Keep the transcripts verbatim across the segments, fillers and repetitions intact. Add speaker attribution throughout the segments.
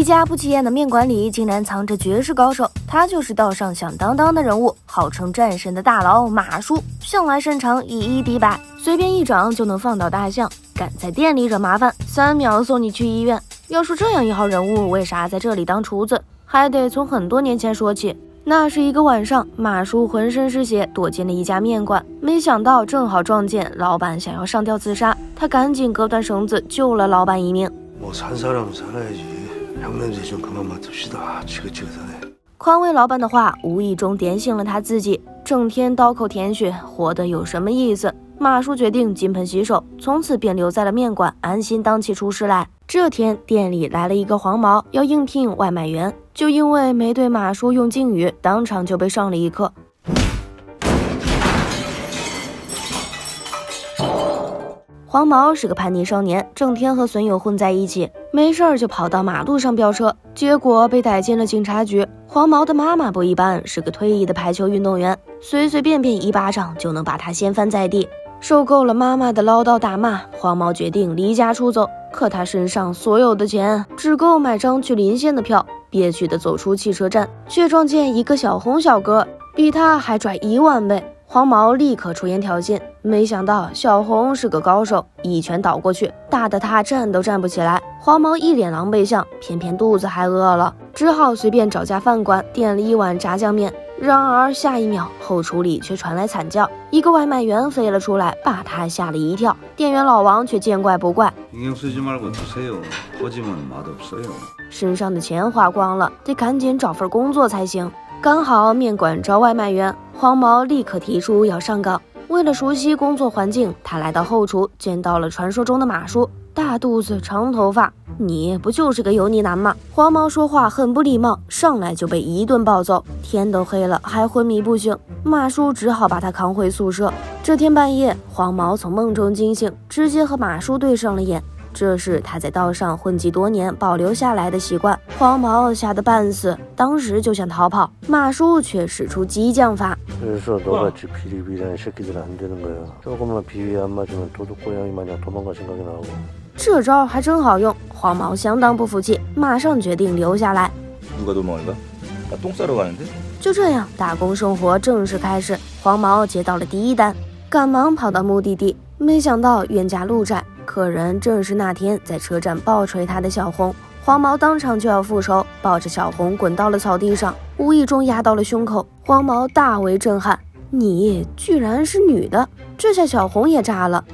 Speaker 1: 家不起眼的面馆里竟然藏着绝世高手，他就是道上响当当的人物，号称战神的大佬马叔，向来擅长以一敌百，随便一掌就能放倒大象。敢在店里惹麻烦，三秒送你去医院。要说这样一号人物，为啥在这里当厨子？还得从很多年前说起。那是一个晚上，马叔浑身是血，躲进了一家面馆，没想到正好撞见老板想要上吊自杀，他赶紧割断绳子救了老板一命。宽慰老板的话无意中点醒了他自己，整天刀口舔血，活得有什么意思？马叔决定金盆洗手，从此便留在了面馆，安心当起厨师来。这天店里来了一个黄毛，要应聘外卖员，就因为没对马叔用敬语，当场就被上了一课。黄毛是个叛逆少年，整天和损友混在一起，没事儿就跑到马路上飙车，结果被逮进了警察局。黄毛的妈妈不一般，是个退役的排球运动员，随随便便一巴掌就能把他掀翻在地。受够了妈妈的唠叨打骂，黄毛决定离家出走。可他身上所有的钱只够买张去临县的票，憋屈的走出汽车站，却撞见一个小红小哥，比他还拽一万倍。黄毛立刻出言挑衅，没想到小红是个高手，一拳倒过去，打得他站都站不起来。黄毛一脸狼狈相，偏偏肚子还饿了，只好随便找家饭馆点了一碗炸酱面。然而下一秒，后厨里却传来惨叫，一个外卖员飞了出来，把他吓了一跳。店员老王却见怪不怪，身上的钱花光了，得赶紧找份工作才行。刚好面馆招外卖员，黄毛立刻提出要上岗。为了熟悉工作环境，他来到后厨，见到了传说中的马叔，大肚子长头发。你不就是个油腻男吗？黄毛说话很不礼貌，上来就被一顿暴揍，天都黑了还昏迷不醒。马叔只好把他扛回宿舍。这天半夜，黄毛从梦中惊醒，直接和马叔对上了眼。这是他在道上混迹多年保留下来的习惯。黄毛吓得半死，当時就想逃跑，马叔却使出激将法。这招还真好用，黄毛相当不服气，马上决定留下来。就这样，打工生活正式开始。黄毛接到了第一单，赶忙跑到目的地，没想到冤家路窄，客人正是那天在车站暴捶他的小红。黄毛当场就要复仇，抱着小红滚到了草地上，无意中压到了胸口。黄毛大为震撼，你居然是女的！这下小红也炸了。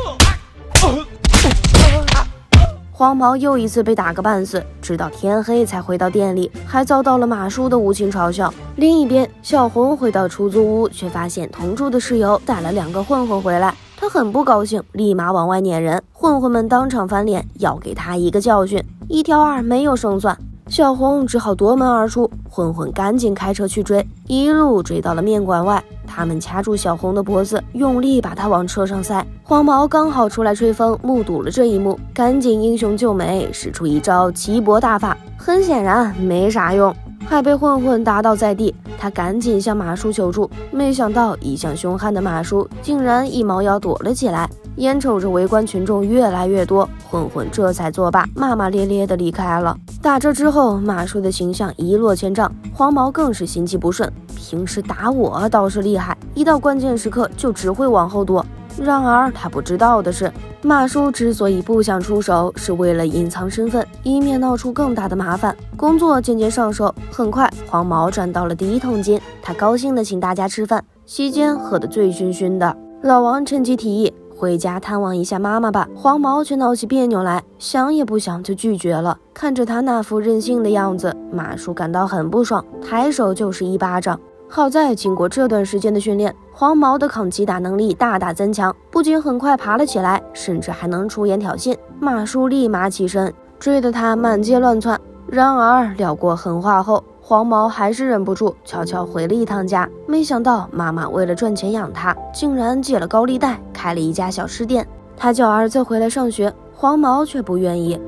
Speaker 1: 黄毛又一次被打个半死，直到天黑才回到店里，还遭到了马叔的无情嘲笑。另一边，小红回到出租屋，却发现同住的室友带了两个混混回来，他很不高兴，立马往外撵人。混混们当场翻脸，要给他一个教训。一挑二没有胜算，小红只好夺门而出，混混赶紧开车去追，一路追到了面馆外。他们掐住小红的脖子，用力把她往车上塞。黄毛刚好出来吹风，目睹了这一幕，赶紧英雄救美，使出一招齐脖大法。很显然没啥用，还被混混打倒在地。他赶紧向马叔求助，没想到一向凶悍的马叔竟然一猫腰躲了起来。眼瞅着围观群众越来越多，混混这才作罢，骂骂咧咧地离开了。打这之后，马叔的形象一落千丈，黄毛更是心气不顺。平时打我倒是厉害，一到关键时刻就只会往后躲。然而他不知道的是，马叔之所以不想出手，是为了隐藏身份，以免闹出更大的麻烦。工作渐渐上手，很快黄毛赚到了第一桶金，他高兴地请大家吃饭，席间喝得醉醺醺的。老王趁机提议回家探望一下妈妈吧，黄毛却闹起别扭来，想也不想就拒绝了。看着他那副任性的样子，马叔感到很不爽，抬手就是一巴掌。好在经过这段时间的训练，黄毛的抗击打能力大大增强，不仅很快爬了起来，甚至还能出言挑衅。马叔立马起身，追得他满街乱窜。然而撂过狠话后，黄毛还是忍不住，悄悄回了一趟家。没想到妈妈为了赚钱养他，竟然借了高利贷开了一家小吃店。他叫儿子回来上学，黄毛却不愿意。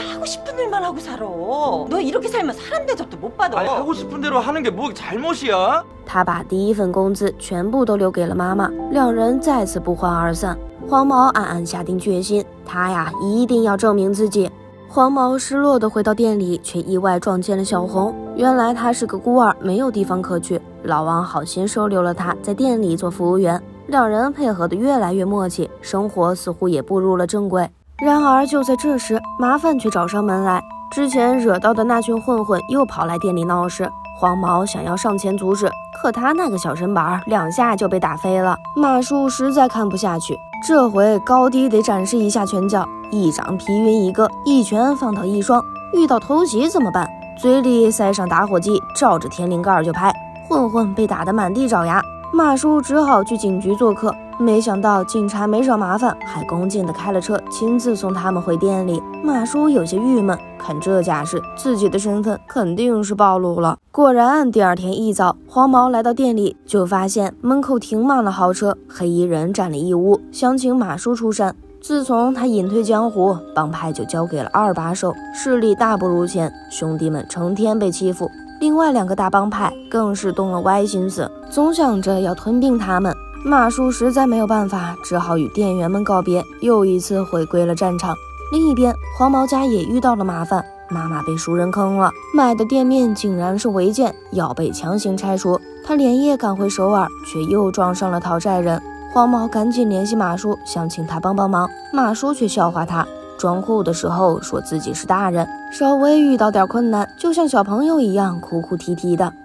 Speaker 1: 他把第一份工资全部都留给了妈妈，两人再次不欢而散。黄毛暗暗下定决心，他呀一定要证明自己。 黄毛失落地回到店里，却意外撞见了小红。原来她是个孤儿，没有地方可去。老王好心收留了她，在店里做服务员。两人配合得越来越默契，生活似乎也步入了正轨。然而就在这时，麻烦却找上门来。之前惹到的那群混混又跑来店里闹事，黄毛想要上前阻止，可他那个小身板两下就被打飞了。马叔实在看不下去，这回高低得展示一下拳脚，一掌劈晕一个，一拳放倒一双。遇到偷袭怎么办？嘴里塞上打火机，照着天灵盖就拍。混混被打得满地找牙，马叔只好去警局做客。没想到警察没少麻烦，还恭敬地开了车，亲自送他们回店里。马叔有些郁闷，看这架势，自己的身份肯定是暴露了。果然，第二天一早，黄毛来到店里，就发现门口停满了豪车，黑衣人占了一屋，想请马叔出山。自从他隐退江湖，帮派就交给了二把手，势力大不如前，兄弟们成天被欺负。另外两个大帮派更是动了歪心思，总想着要吞并他们。马叔实在没有办法，只好与店员们告别，又一次回归了战场。另一边，黄毛家也遇到了麻烦，妈妈被熟人坑了，买的店面竟然是违建，要被强行拆除。他连夜赶回首尔，却又撞上了讨债人。黄毛赶紧联系马叔，想请他帮帮忙。马叔却笑话他，装酷的时候说自己是大人，稍微遇到点困难，就像小朋友一样哭哭啼啼的。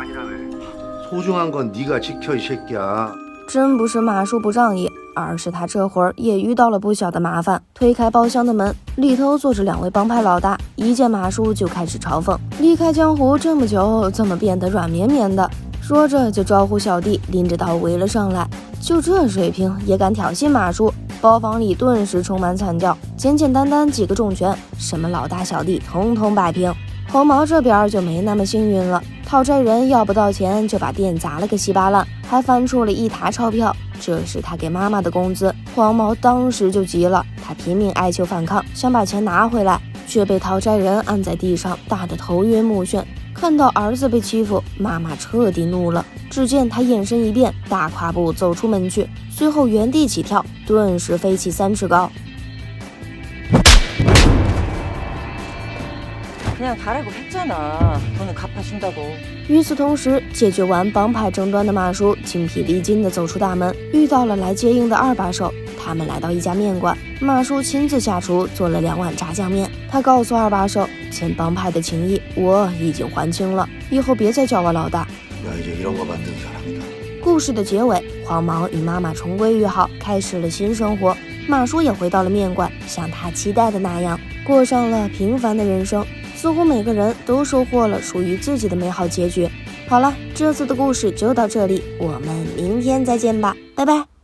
Speaker 1: 真不是马叔不仗义，而是他这会儿也遇到了不小的麻烦。推开包厢的门，里头坐着两位帮派老大，一见马叔就开始嘲讽：离开江湖这么久，怎么变得软绵绵的？说着就招呼小弟拎着刀围了上来。就这水平也敢挑衅马叔，包房里顿时充满惨叫。简简单单几个重拳，什么老大小弟统统摆平。黄毛这边就没那么幸运了，讨债人要不到钱就把店砸了个稀巴烂，还翻出了一沓钞票，这是他给妈妈的工资。黄毛当时就急了，他拼命哀求反抗，想把钱拿回来，却被讨债人按在地上，打得头晕目眩。看到儿子被欺负，妈妈彻底怒了。只见他眼神一变，大跨步走出门去，随後原地起跳，顿时飞起三尺高。
Speaker 2: 그냥 가라고 했잖아. 돈은 갚아준다고.
Speaker 1: 与此同时，解决完帮派争端的马叔精疲力尽地走出大门，遇到了来接应的二把手。他们来到一家面馆，马叔亲自下厨做了两碗炸酱面。他告诉二把手，前帮派的情谊我已经还清了，以后别再叫我老大。故事的结尾，黄毛与妈妈重归于好，开始了新生活。马叔也回到了面馆，像他期待的那样，过上了平凡的人生。 似乎每个人都收获了属于自己的美好结局。好了，这次的故事就到这里，我们明天再见吧，拜拜。